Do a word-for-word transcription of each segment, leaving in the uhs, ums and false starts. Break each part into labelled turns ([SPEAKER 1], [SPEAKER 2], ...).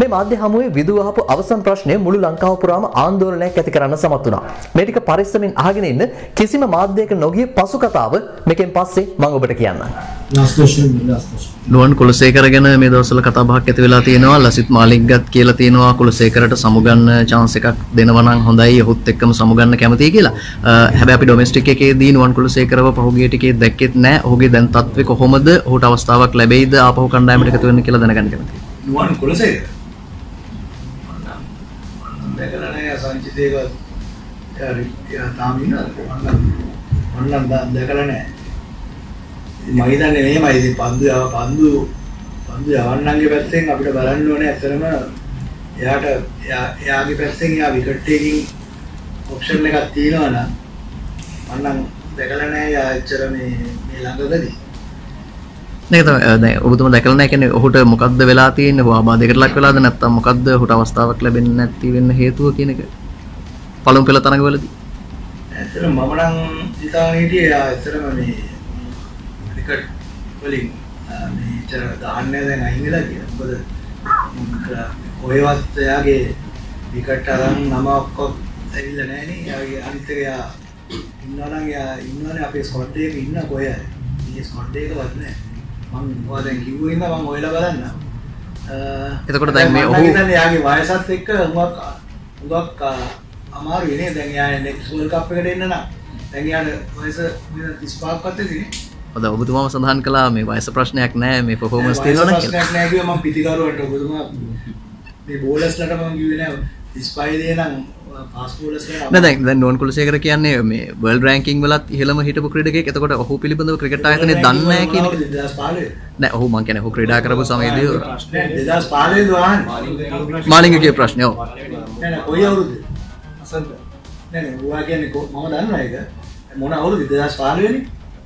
[SPEAKER 1] මේ මාධ්‍ය හමුවේ විදුව අහපු අවසන් ප්‍රශ්නය මුළු ලංකාව පුරාම ආందోලනයක් ඇති කරන්න සමත් වුණා. මේ ටික පරිස්සමින් අහගෙන ඉන්න කිසිම මාධ්‍යයක නොගිය පසු කතාව මේකෙන් පස්සේ මම ඔබට කියන්නම්.
[SPEAKER 2] last question last question.
[SPEAKER 3] නුවන් කුලසේකර ගැන මේ දවස්වල කතා බහක් ඇති වෙලා තියෙනවා. ලසිත් මාලිංගත් කියලා තියෙනවා කුලසේකරට සමුගන්න chance එකක් දෙනවා නම් හොඳයි. ඔහුත් එක්කම සමුගන්න කැමතියි කියලා. හැබැයි අපි ඩොමෙස්ටික් එකේදී නුවන් කුලසේකරව පහුගිය ටිකේ දැක්කෙත් නැහැ. ඔහුගේ දැන් තත්ත්වය කොහොමද? ඔහුට අවස්ථාවක් ලැබෙයිද ආපහු කණ්ඩායමට එකතු වෙන්න කියලා දැනගන්න කැමතියි.
[SPEAKER 4] නුවන් කුලසේකර දැකලා නැහැ සංචිතේක යා තාම ඉන්නවද? මම නම් දැකලා නැහැ. මම හිතන්නේ මෙහෙමයි ඉතින් පන්දු යව පන්දු පන්දු යවන්නන්ගේ පැත්තෙන් අපිට බලන්න ඕනේ ඇත්තටම එයාට එයාගේ පැත්තෙන් එයා විකට් එකකින් ඔප්ෂන් එකක් තියෙනවා නම් මම නම් දැකලා නැහැ එයා ඇත්තට මේ මේ ළඟකදී
[SPEAKER 3] නේද දැන් ඔබතුමා දැකලා නැහැ කියන්නේ ඔහුට මොකද්ද වෙලා තියෙන්නේ? ඔහු ආබාධයකට ලක් වෙලාද නැත්නම් මොකද්ද ඔහුට අවස්ථාවක් ලැබෙන්නේ නැති වෙන්න හේතුව කියන එක පළමු පෙළ තරඟවලදී
[SPEAKER 4] ඇත්තටම මම නම් හිතාගෙන හිටියේ එයා ඇත්තටම මේ විකට් වලින් මේ ඉතර දාන්නේ දැන් අයින් වෙලා කියලා. මොකද කොහෙවත් එයාගේ විකට් අරන් නම ඔක්කොම ඇවිල්ලා නැහැ නේ. එයාගේ අනිත් එක එයා ඉන්නවා නම් එයා ඉන්නවනේ අපේ ස්කොට් එකේ ඉන්න කොහෙද? මේ ස්කොට් එකවත් නැහැ. මම ඔයා දැන් කිව්වේ ඉන්න මම ඔයලා බලන්න.
[SPEAKER 3] එතකොට දැන් මේ ඔහු
[SPEAKER 4] හිතන්නේ එයාගේ වයසත් එක්ක උඟක් උඟක් අමාරු වෙන්නේ. දැන් එයා නෙක්ස්ට් වර්ල්ඩ් කප් එකට එන්න නම් දැන් එයාට වයස තිස් පහක් වත් ඇතිනේ.
[SPEAKER 3] ඔද ඔබතුමාම සඳහන් කළා මේ වයස ප්‍රශ්නයක් නැහැ මේ පර්ෆෝමන්ස් තියෙනවා නම්
[SPEAKER 4] ප්‍රශ්නයක් නැහැ කිව්වා මම පිටිකරුවට ඔබතුමා මේ බෝලර්ස්ලට මම කිව්වේ නෑ තිස් පහ දේ නම් ෆාස්ට් බෝලර්ස්ලා
[SPEAKER 3] නෑ දැන් දැන් නුවන් කුලසේකර කියන්නේ මේ වර්ල්ඩ් රෑන්කින් වලත් ඉහළම හිටපු ක්‍රීඩකයෙක්. එතකොට ඔහු පිළිබඳව ක්‍රිකට් ආයතනයේ දන්නේ නැහැ කියන එක
[SPEAKER 4] දෙදාස් පහළොව
[SPEAKER 3] නෑ ඔහු මං කියන්නේ ඔහු ක්‍රීඩා කරපු සමයේදී
[SPEAKER 4] දෙදාස් පහළොව දුවහන්
[SPEAKER 3] මාලිංගගේ ප්‍රශ්නේ ඔව්
[SPEAKER 4] නෑ නෑ කොයි අවුරුද්ද අසන්ත නෑ නෑ ඔයා කියන්නේ මම දන්නවා ඒක මොන අවුරුද්ද දෙදාස් පහළොව නේ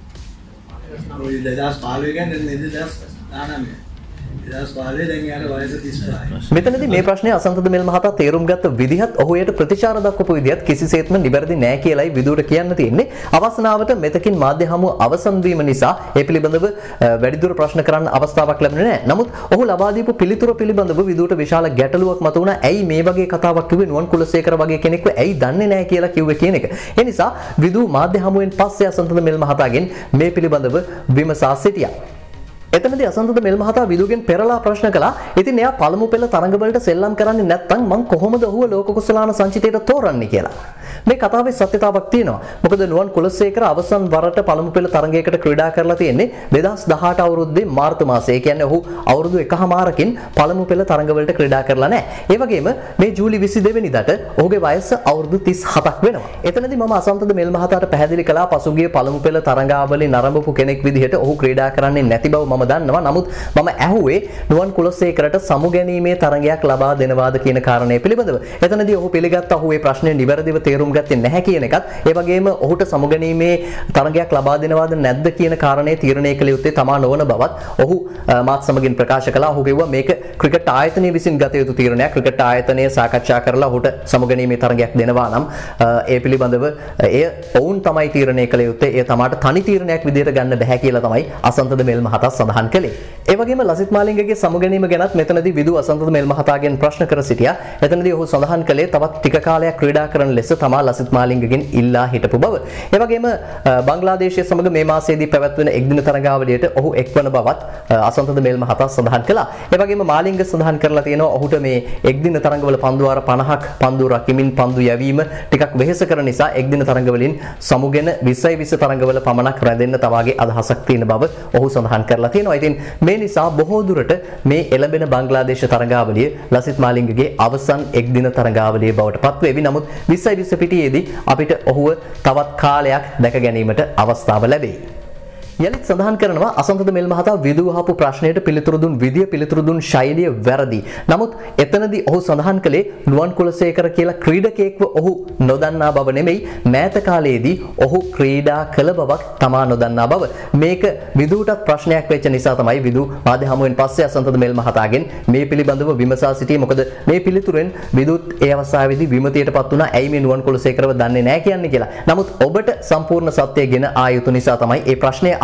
[SPEAKER 4] ඔය දෙදාස් පහළොව කියන්නේ දෙදාස් දානමය දෙදාස් පහළොව දැන් යාට වයස තිස් පහයි.
[SPEAKER 1] මෙතනදී මේ ප්‍රශ්නේ අසන්තද මෙල් මහතා තේරුම් ගත්ත විදිහත් ඔහු එයට ප්‍රතිචාර දක්වපු විදිහත් කිසිසේත්ම නිවැරදි නෑ කියලායි විදුවට කියන්න තියෙන්නේ. අවසනාවට මෙතකින් මාධ්‍ය හමුව අවසන් වීම නිසා ඒ පිළිබඳව වැඩිදුර ප්‍රශ්න කරන්න අවස්ථාවක් ලැබුණේ නෑ. නමුත් ඔහු ලබා දීපු පිළිතුර පිළිබඳව විදුවට විශාල ගැටලුවක් මතුවුණා. ඇයි මේ වගේ කතාවක් කිව්වේ නුවන් කුලසේකර වගේ කෙනෙක්ව ඇයි දන්නේ නෑ කියලා කිව්වේ කියන එක. ඒ නිසා විදු මාධ්‍ය හමුවෙන් පස්සේ අසන්තද මෙල් මහතාගෙන් මේ පිළිබඳව විමසා සිටියා. එතනදී අසන්තද මෙල් මහතා විදුගෙන් පෙරලා ප්‍රශ්න කළා. ඉතින් එයා පළමු පෙළ තරඟවලට සෙල්ලම් කරන්නේ නැත්නම් මං කොහොමද ඔහුව ලෝක කුසලාන සංචිතයට තෝරන්නේ කියලා. මේ කතාවේ සත්‍යතාවක් තියෙනවා. මොකද නුවන් කුලසේකර අවසන් වරට පළමු පෙළ තරඟයකට ක්‍රීඩා කරලා තියෙන්නේ දෙදාස් දහඅට අවුරුද්දේ මාර්තු මාසයේ. ඒ කියන්නේ ඔහු අවුරුදු එකහමාරකින් පළමු පෙළ තරඟවලට ක්‍රීඩා කරලා නැහැ. ඒ වගේම මේ ජූලි විසිදෙනි වෙනිදාට ඔහුගේ වයස අවුරුදු තිස් හතක් වෙනවා. එතනදී මම අසන්තද මෙල් මහතාට පැහැදිලි කළා පසුගිය පළමු පෙළ තරඟාවලින් නරඹපු කෙනෙක් විදිහට ඔහු ක්‍රීඩා කරන්නේ නැති බව මම දන්නවා. නමුත් මම ඇහුවේ නුවන් කුලසේකරට සමු ගැනීමේ තරඟයක් ලබා දෙනවාද කියන කාරණය පිළිබඳව. එතනදී ඔහු පිළිගත්තා ඔහු මේ ප්‍රශ්නේ නිවැරදිව තේරුම් ගත්තේ නැහැ කියන එකත් ඒ වගේම ඔහුට සමු ගැනීමේ තරඟයක් ලබා දෙනවාද නැද්ද කියන කාරණේ තීරණය කළ යුත්තේ තමා නොවන බවත් ඔහු මාත් සමගින් ප්‍රකාශ කළා. ඔහු කිව්වා මේක ක්‍රිකට් ආයතනය විසින් ගත යුතු තීරණයක්. ක්‍රිකට් ආයතනය සාකච්ඡා කරලා ඔහුට සමු ගැනීමේ තරඟයක් දෙනවා නම් ඒ පිළිබඳව එය ඔවුන් තමයි තීරණය කළ යුත්තේ. ඒ තමාට තනි තීරණයක් විදිහට ගන්න බැහැ කියලා තමයි අසන්තද මෙල් මහතා සඳහන් කළේ. ඒ වගේම ලසිත් මාලිංගගේ සමු ගැනීම ගැනත් මෙතනදී විදු අසන්තද මෙල් මහතාගෙන් ප්‍රශ්න කර සිටියා. එතනදී ඔහු සඳහන් කළේ තවත් ටික කාලයක් ක්‍රීඩා කරන ලෙස තමා ලසිත් මාලිංගගෙන් ඉල්ලා හිටපු බව. ඒ වගේම බංග්ලාදේශය සමග මේ මාසයේදී පැවැත්වෙන එක්දින තරඟාවලියට ඔහු එක්වන බවත් අසන්තද මෙල් මහතා සඳහන් කළා. ඒ වගේම මාලිංග සඳහන් කරලා තියෙනවා ඔහුට මේ එක්දින තරඟවල පන්දු වාර පනහක් පන්දු රකිමින් පන්දු යැවීම ටිකක් වෙහෙස කරන නිසා එක්දින තරඟවලින් සමුගෙන විස්සයි විස්ස තරඟවල පමණක් රැඳෙන්න තවාගේ අදහසක් තියෙන බව ඔහු සඳහන් කරලා තියෙනවා. ඉතින් මේ නිසා බොහෝ දුරට මේ එළඹෙන බංග්ලාදේශ තරඟාවලිය ලසිත් මාලිංගගේ අවසන් එක්දින තරඟාවලිය බවට පත්වේවි. නමුත් විස්සයි විස්ස පිටියේදී අපිට ඔහුව තවත් කාලයක් දැක ගැනීමට අවස්ථාව ලැබෙයි. යලිත් සඳහන් කරනවා අසන්තද මෙල් මහතා විදුව අහපු ප්‍රශ්නයට පිළිතුරු දුන් විදිය පිළිතුරු දුන් ශෛලිය වැරදි. නමුත් එතනදී ඔහු සඳහන් කළේ නුවන් කුලසේකර කියලා ක්‍රීඩකයෙක්ව ඔහු නොදන්නා බව නෙමෙයි මෑත කාලයේදී ඔහු ක්‍රීඩා කළ බවක් තමා නොදන්නා බව. මේක විදුවටත් ප්‍රශ්නයක් වෙච්ච නිසා තමයි විදු මාධ්‍ය හමුවෙන් පස්සේ අසන්තද මෙල් මහතාගෙන් මේ පිළිබඳව විමසා සිටියේ. මොකද මේ පිළිතුරෙන් විදුත් ඒ අවස්ථාවේදී විමතියටපත් වුණා ඇයි මේ නුවන් කුලසේකරව දන්නේ නැහැ කියන්නේ කියලා. නමුත් ඔබට සම්පූර්ණ සත්‍යය ගෙන ආ යුතු නිසා තමයි මේ ප්‍රශ්නය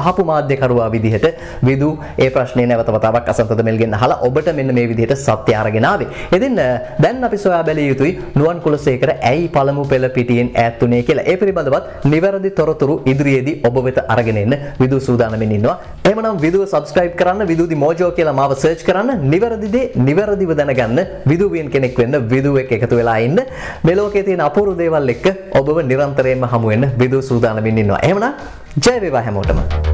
[SPEAKER 1] අහපු මාධ්‍යකරුවා විදිහට විදු ඒ ප්‍රශ්නේ නැවත වතාවක් අසන්ත දෙමෙල්ගෙන් අහලා ඔබට මෙන්න මේ විදිහට සත්‍ය අරගෙන ආවේ. ඉතින් දැන් අපි සොයා බැලිය යුතුයි නුවන් කුලසේකර ඇයි පළමු පෙළ පිටියෙන් ඈත් උනේ කියලා. ඒ පිළිබඳවත් නිවැරදි තොරතුරු ඉදිරියේදී ඔබ වෙත අරගෙන එන්න විදු සූදානම්ෙන් ඉන්නවා. එහෙමනම් විදුව subscribe කරන්න, විදුදි මොජෝ කියලා මාව search කරන්න, නිවැරදි දේ නිවැරදිව දැනගන්න, විදුවියන් කෙනෙක් වෙන්න, විදුව එක්ක එකතු වෙලා ඉන්න. මේ ලෝකයේ තියෙන අපූර්ව දේවල් එක්ක ඔබව නිරන්තරයෙන්ම හමු වෙන්න විදුව සූදානම්ෙන් ඉන්නවා. එහෙමනම් ජය වේවා හැමෝටම.